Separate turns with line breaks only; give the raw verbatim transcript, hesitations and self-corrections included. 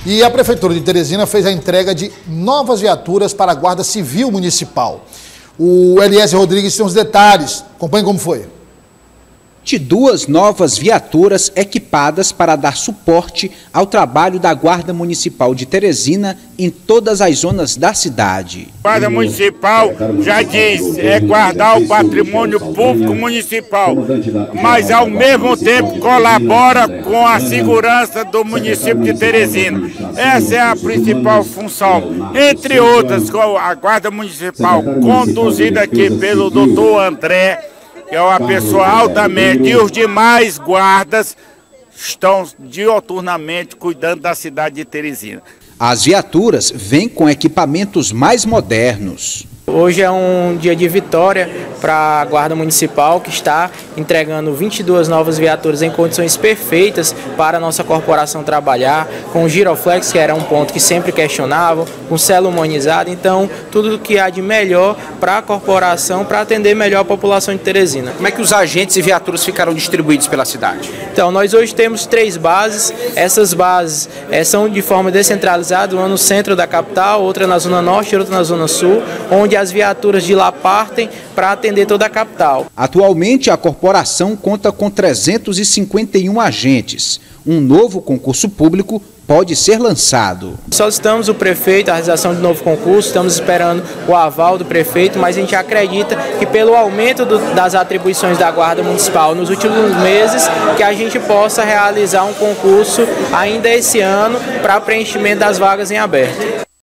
E a Prefeitura de Teresina fez a entrega de novas viaturas para a Guarda Civil Municipal. O Eliezer Rodrigues tem os detalhes. Acompanhe como foi.
De duas novas viaturas equipadas para dar suporte ao trabalho da Guarda Municipal de Teresina em todas as zonas da cidade.
A Guarda Municipal já diz, é guardar o patrimônio público municipal, mas ao mesmo tempo colabora com a segurança do município de Teresina. Essa é a principal função. Entre outras, a Guarda Municipal, conduzida aqui pelo doutor André, que é uma pessoa altamente, e os demais guardas estão dioturnamente cuidando da cidade de Teresina.
As viaturas vêm com equipamentos mais modernos.
Hoje é um dia de vitória para a Guarda Municipal, que está entregando vinte e duas novas viaturas em condições perfeitas para a nossa corporação trabalhar, com o giroflex, que era um ponto que sempre questionavam, com célula humanizada, então tudo que há de melhor para a corporação, para atender melhor a população de Teresina.
Como é que os agentes e viaturas ficaram distribuídos pela cidade?
Então, nós hoje temos três bases, essas bases é, são de forma descentralizada, uma no centro da capital, outra na zona norte e outra na zona sul, onde as viaturas de lá partem para atender toda a capital.
Atualmente, a corporação conta com trezentos e cinquenta e um agentes. Um novo concurso público pode ser lançado.
Solicitamos o prefeito a realização de novo concurso, estamos esperando o aval do prefeito, mas a gente acredita que pelo aumento do, das atribuições da Guarda Municipal nos últimos meses, que a gente possa realizar um concurso ainda esse ano para preenchimento das vagas em aberto.